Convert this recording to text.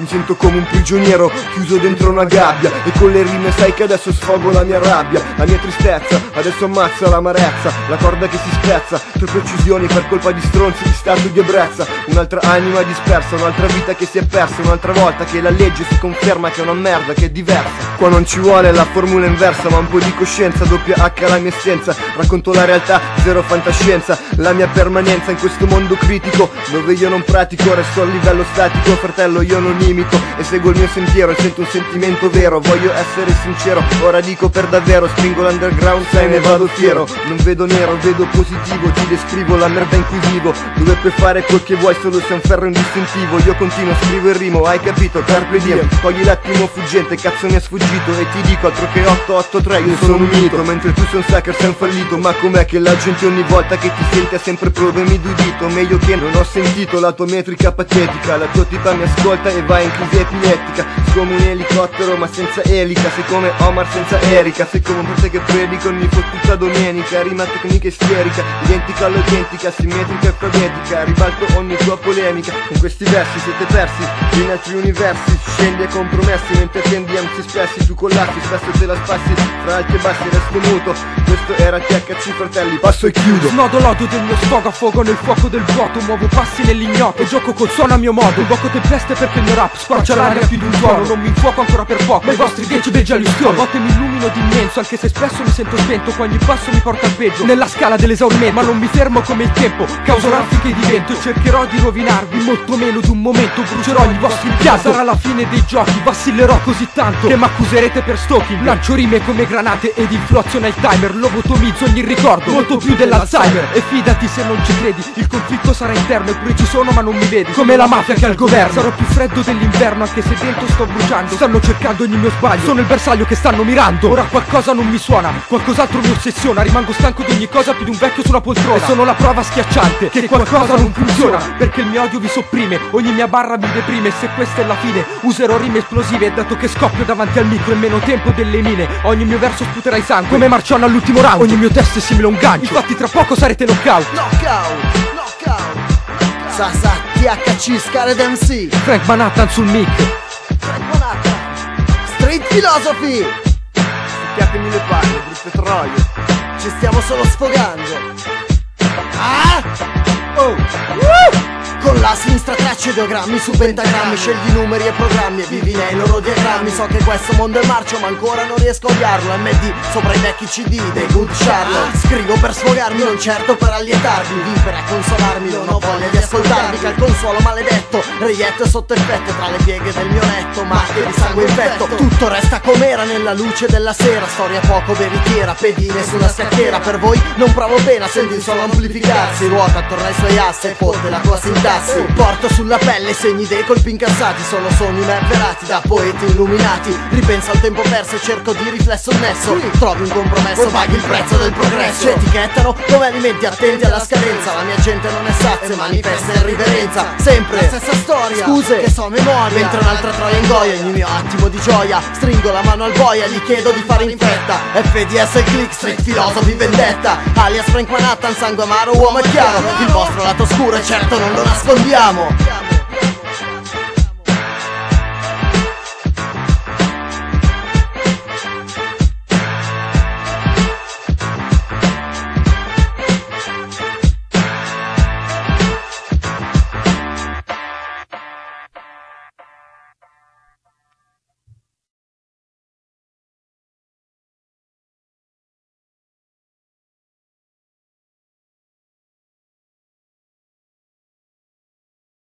Mi sento come un prigioniero chiuso dentro una gabbia, e con le rime sai che adesso sfogo la mia rabbia, la mia tristezza, adesso ammazza l'amarezza, la corda che si spezza, troppe uccisioni per colpa di stronzi di stato di ebbrezza, un'altra anima dispersa, un'altra vita che si è persa, un'altra volta che la legge si conferma che è una merda, che è diversa. Qua non ci vuole la formula inversa, ma un po' di coscienza, doppia H la mia essenza, racconto la realtà, zero fantascienza, la mia permanenza in questo mondo critico, dove io non pratico, resto a livello statico, fratello io non imito, e seguo il mio sentiero, e sento un sentimento vero, voglio essere sincero, ora dico per davvero, spingo l'underground, sai ne vado fiero, non vedo nero, vedo positivo, ti descrivo la merda in cui vivo, dove puoi fare quel che vuoi solo se è un ferro indistintivo, io continuo, scrivo il rimo, hai capito, carpe diem, cogli l'attimo fuggente, cazzo mi è sfuggito, e ti dico altro che 883, io sono un mito, mentre tu sei un sucker, sei un fallito, ma com'è che la gente ogni volta che ti sente ha sempre prove, mi dudito, meglio che non ho sentito la tua metrica patetica, la tua tipa mi ascolta e va in crisi epilettica, sei come un elicottero ma senza elica, sei come Omar senza Erika, sei come un prete che predica ogni fottuta domenica, rima tecnica isterica, identica all'autentica, simmetrica e frenetica, ribalto ogni tua polemica, con questi versi siete persi in altri universi, scendi a compromessi mentre tendi anzi spessi, tu collassi, spesso te la spassi, tra alti e bassi resto muto, questo era THC fratelli, passo e chiudo. Snodo l'odio del mio sfogo, affogo nel fuoco del vuoto, muovo passi nell'ignoto e gioco col suono a mio modo, invoco tempeste perché il mio rap squarcia l'aria più di un tuono, non mi infuoco ancora per poco, ma i vostri decibel già li ustiono, a volte mi illumino d'immenso, anche se spesso mi sento spento, ogni passo mi porta al peggio, nella scala dell'esaurimento, ma non mi fermo come il tempo, causo raffiche di vento, e cercherò di rovinarvi, molto meno di un momento, brucerò i vostri impianto, sarà la fine dei giochi, vacillerò così tanto, che m'accuserete per stalking, lancio rime come granate ed influaziono il timer, lobotomizzo ogni ricordo, molto più dell'Alzheimer, e fidati se non ci credi, il conflitto sarà interno, eppure ci sono ma non mi vedi, come la mafia che ha il governo, sarò più freddo dell'inverno anche se dentro sto bruciando, stanno cercando ogni mio sbaglio, sono il bersaglio che stanno mirando, ora qualcosa non mi suona, qualcos'altro mi ossessiona, rimango stanco di ogni cosa più di un vecchio su una poltrona, e sono la prova schiacciante che qualcosa non funziona, perché il mio odio vi sopprime, ogni mia barra mi deprime, e se questa è la fine userò rime esplosive, dato che scoppio davanti al micro in meno tempo delle mine, ogni mio verso sputerai sangue come Marciano all'ultimo round, ogni mio testo è simile a un gancio, infatti tra poco sarete knockout. Sasa, THC, Scared MC, Frank Manhattan sul mic, Street Philosophy, Succhiatemi le palle, brutte troie, ci stiamo solo sfogando. Con la sinistra tracce ideogrammi su pentagrammi, scegli numeri e programmi e vivi nei loro diagrammi. So che questo mondo è marcio ma ancora non riesco a odiarlo, MD sopra i vecchi CD dei Good Charlotte. Scrivo per sfogarmi, non certo per allietarvi, vivere a consolarmi, non ho voglia di ascoltarvi, che al consuolo maledetto reietto sotto effetto tra le pieghe del mio letto, macchie di sangue infetto. Tutto resta com'era nella luce della sera, storia poco veritiera, pedine su una scacchiera. Per voi non provo pena, senti il suono amplificarsi, ruota attorno ai suoi assi e fonde la tua sintassi. Porto sulla pelle segni dei colpi incassati, sono sogni mai avverati da poeti illuminati. Ripenso al tempo perso e cerco di riflesso il nesso, trovi un compromesso, paghi il prezzo del progresso. Ci etichettano come alimenti attenti alla scadenza, la mia gente non è sazia e manifesta in riverenza. Sempre la stessa storia, scuse che so a memoria, mentre un'altra troia ingoia ogni mio attimo di gioia. Stringo la mano al boia, gli chiedo di fare in fretta, FDS e click, Street Philosophy vendetta, alias Frank Manhattan, sangue amaro, uomo è chiaro, il vostro lato oscuro e certo non lo nascondiamo.